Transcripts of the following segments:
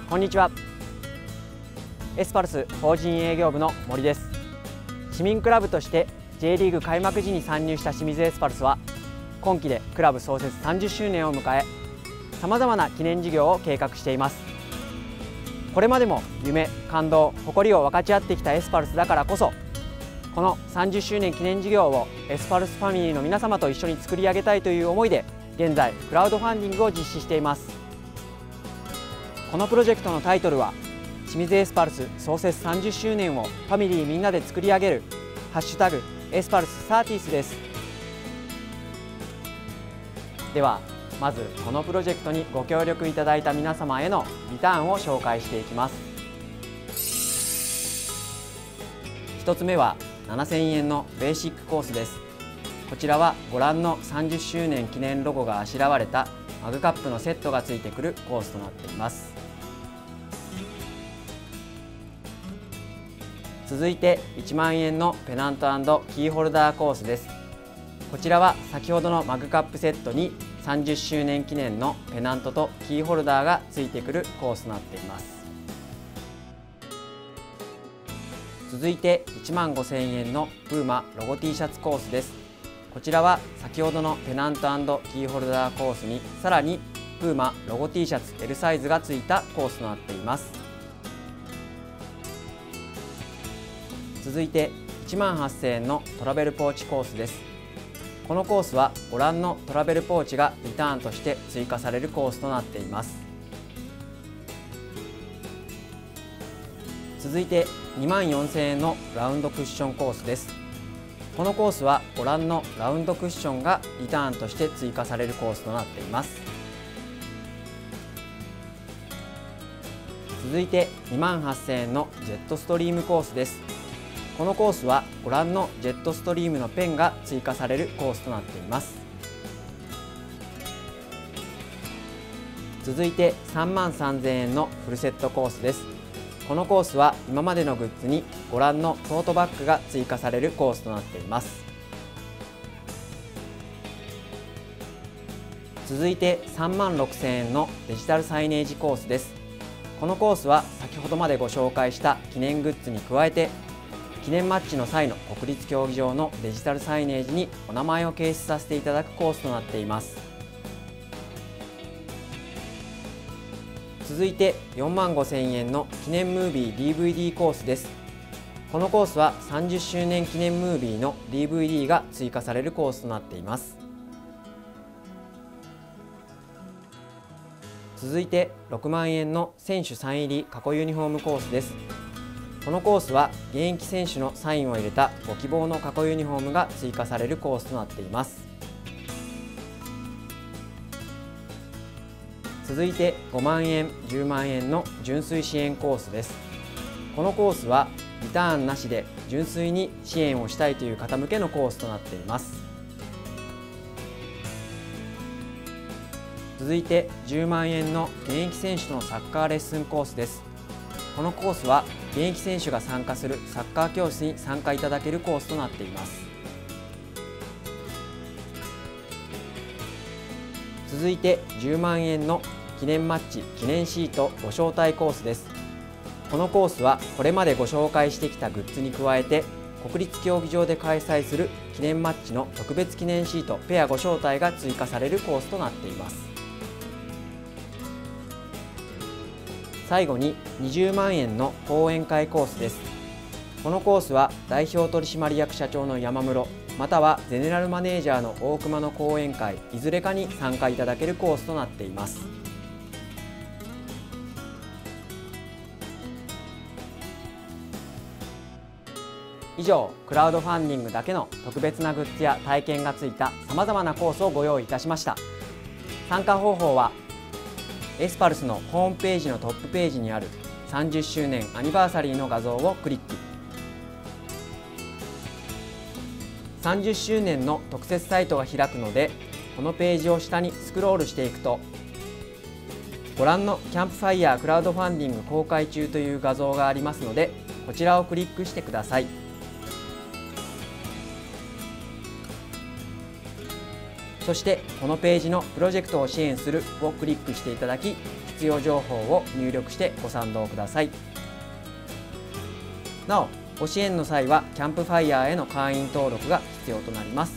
こんにちは。エスパルス法人営業部の森です。市民クラブとして J リーグ開幕時に参入した清水エスパルスは、今期でクラブ創設30周年を迎え、さまざまな記念事業を計画しています。これまでも夢、感動、誇りを分かち合ってきたエスパルスだからこそ、この30周年記念事業をエスパルスファミリーの皆様と一緒に作り上げたいという思いで、現在クラウドファンディングを実施しています。このプロジェクトのタイトルは、清水エスパルス創設30周年をファミリーみんなで作り上げるハッシュタグエスパルス30です。ではまずこのプロジェクトにご協力いただいた皆様へのリターンを紹介していきます。1つ目は7000円のベーシックコースです。こちらはご覧の30周年記念ロゴがあしらわれたマグカップのセットがついてくるコースとなっています。続いて1万円のペナント&キーホルダーコースです。こちらは先ほどのマグカップセットに30周年記念のペナントとキーホルダーがついてくるコースとなっています。続いて1万5000円のプーマロゴ T シャツコースです。こちらは先ほどのペナント&キーホルダーコースにさらにプーマロゴ T シャツ L サイズがついたコースとなっています。続いて1万8000円のトラベルポーチコースです。このコースはご覧のトラベルポーチがリターンとして追加されるコースとなっています。続いて2万4000円のラウンドクッションコースです。このコースはご覧のラウンドクッションがリターンとして追加されるコースとなっています。続いて2万8000円のジェットストリームコースです。このコースはご覧のジェットストリームのペンが追加されるコースとなっています。続いて3万3000円のフルセットコースです。このコースは今までのグッズにご覧のトートバッグが追加されるコースとなっています。続いて3万6000円のデジタルサイネージコースです。このコースは先ほどまでご紹介した記念グッズに加えて、記念マッチの際の国立競技場のデジタルサイネージにお名前を掲出させていただくコースとなっています。続いて4万5000円の記念ムービー DVD コースです。このコースは30周年記念ムービーの DVD が追加されるコースとなっています。続いて6万円の選手サイン入り過去ユニフォームコースです。このコースは現役選手のサインを入れたご希望の過去ユニフォームが追加されるコースとなっています。続いて5万円、10万円の純粋支援コースです。このコースはリターンなしで純粋に支援をしたいという方向けのコースとなっています。続いて10万円の現役選手のサッカーレッスンコースです。このコースは現役選手が参加するサッカー教室に参加いただけるコースとなっています。続いて10万円の記念マッチ記念シートご招待コースです。このコースはこれまでご紹介してきたグッズに加えて、国立競技場で開催する記念マッチの特別記念シートペアご招待が追加されるコースとなっています。最後に20万円の講演会コースです。このコースは代表取締役社長の山室、またはゼネラルマネージャーの大熊の講演会いずれかに参加いただけるコースとなっています。以上、クラウドファンディングだけの特別なグッズや体験がついたさまざまなコースをご用意いたしました。参加方法はエスパルスのホームページのトップページにある30周年アニバーサリーの画像をクリック。30周年の特設サイトが開くので、このページを下にスクロールしていくと、ご覧のキャンプファイヤークラウドファンディング公開中という画像がありますので、こちらをクリックしてください。そしてこのページのプロジェクトを支援するをクリックしていただき、 必要情報を入力してご賛同ください。なお、ご支援の際はキャンプファイヤーへの会員登録が必要となります。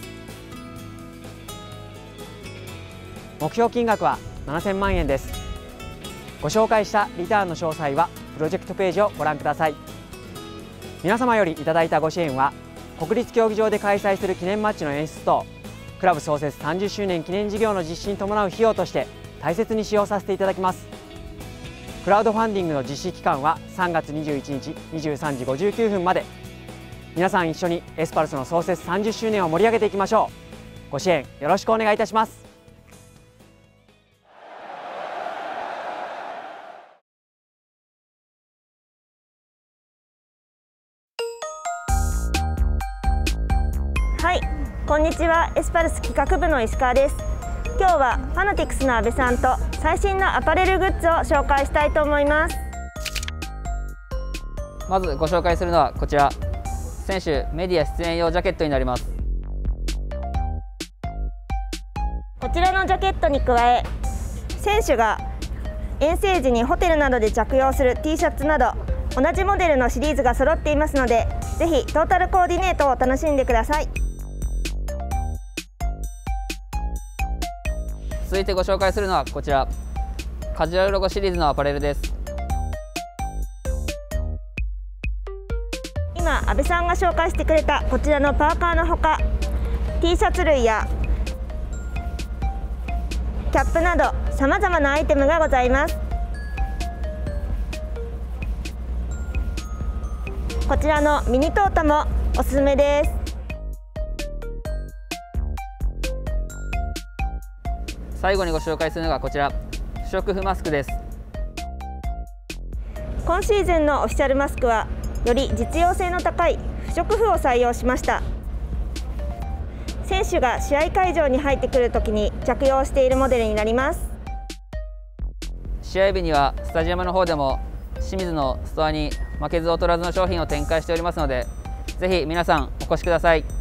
目標金額は7000万円です。ご紹介したリターンの詳細はプロジェクトページをご覧ください。皆様よりいただいたご支援は、国立競技場で開催する記念マッチの演出とクラブ創設30周年記念事業の実施に伴う費用として大切に使用させていただきます。クラウドファンディングの実施期間は3月21日23時59分まで。皆さん一緒にエスパルスの創設30周年を盛り上げていきましょう。ご支援よろしくお願いいたします。 はい、こんにちは。エスパルス企画部の石川です。今日はファナティクスの阿部さんと最新のアパレルグッズを紹介したいと思います。 まずご紹介するのはこちら、選手メディア出演用ジャケットになります。 こちらのジャケットに加え、選手が遠征時にホテルなどで着用する T シャツなど同じモデルのシリーズが揃っていますので、ぜひトータルコーディネートを楽しんでください。 続いてご紹介するのはこちら、カジュアルロゴシリーズのアパレルです。 今阿部さんが紹介してくれたこちらのパーカーのほか、 T シャツ類やキャップなどさまざまなアイテムがございます。こちらのミニトートもおすすめです。 最後にご紹介するのがこちら、不織布マスクです。 今シーズンのオフィシャルマスクはより実用性の高い不織布を採用しました。選手が試合会場に入ってくるときに着用しているモデルになります。 試合日にはスタジアムの方でも清水のストアに負けず劣らずの商品を展開しておりますので、ぜひ皆さんお越しください。